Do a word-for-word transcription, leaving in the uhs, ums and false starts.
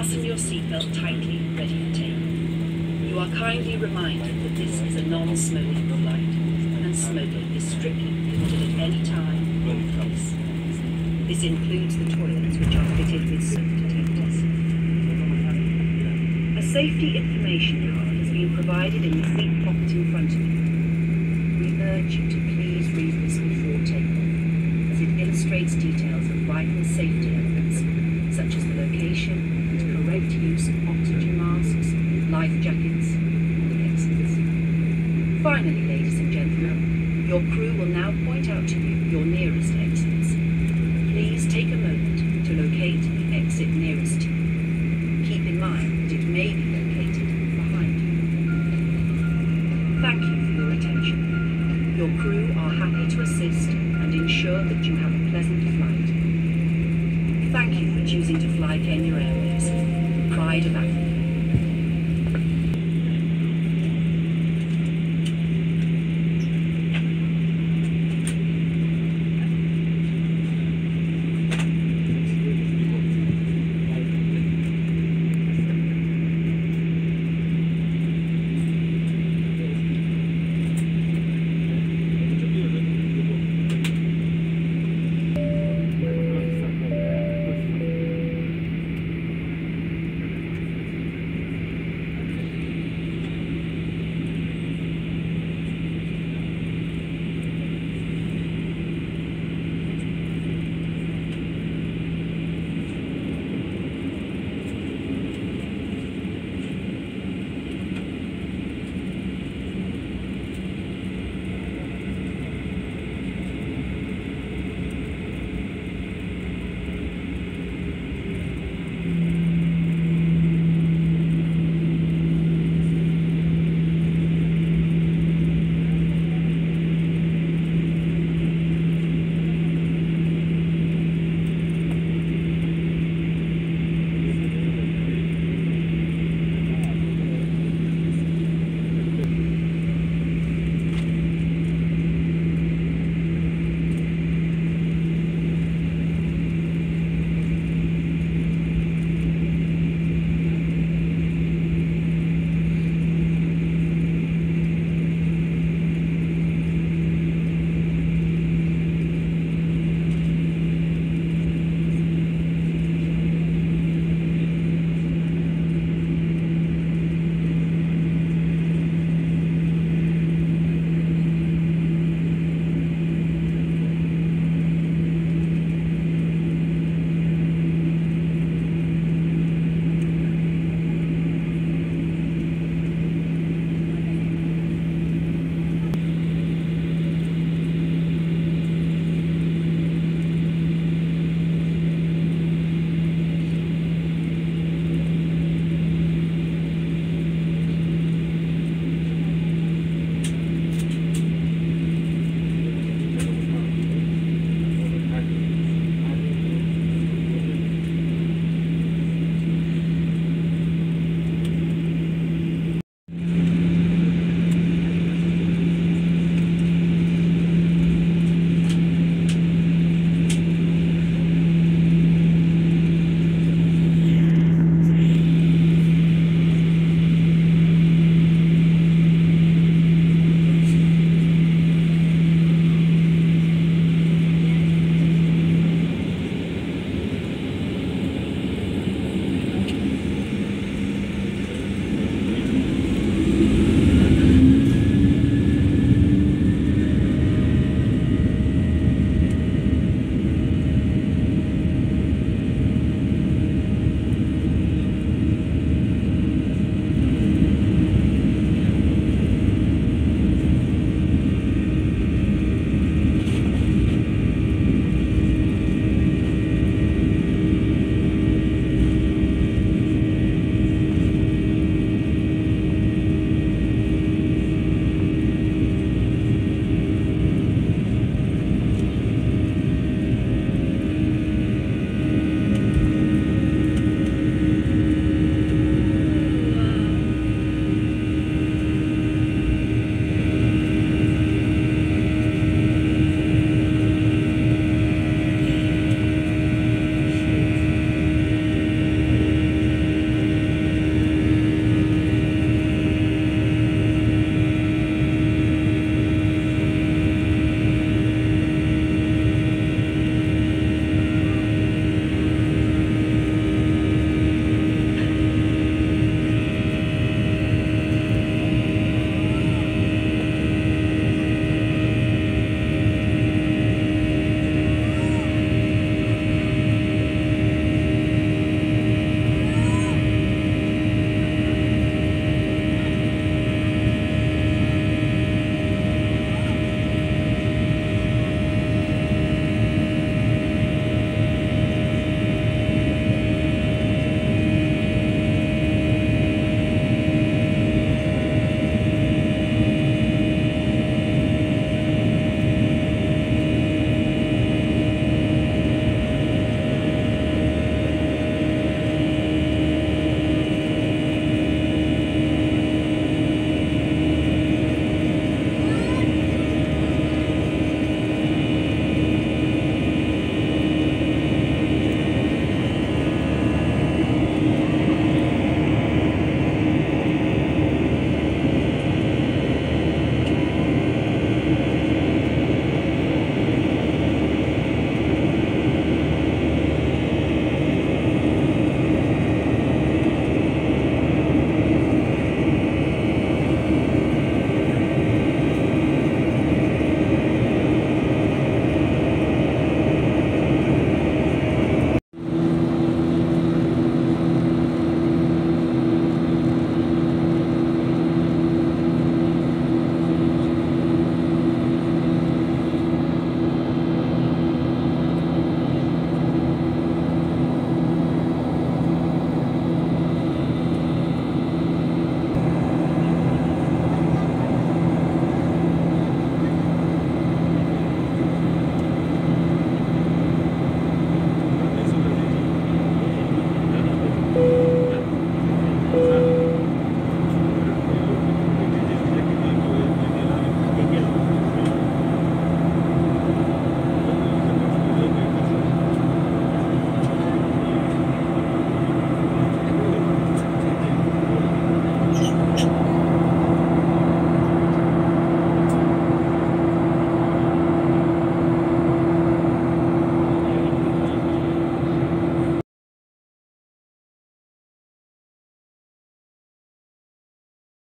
Fasten your seatbelt tightly, ready for takeoff. You are kindly reminded that this is a non-smoking flight, and smoking is strictly prohibited at any time or place. This includes the toilets, which are fitted with smoke detectors. A safety information card has been provided in the seat pocket in front of you. We urge you to please read this before takeoff, as it illustrates details of vital safety elements, such as the location and correct use of oxygen masks, life jackets, and exits. Finally, ladies and gentlemen, your crew will now point out to you your nearest exits. Please take a moment to locate the exit nearest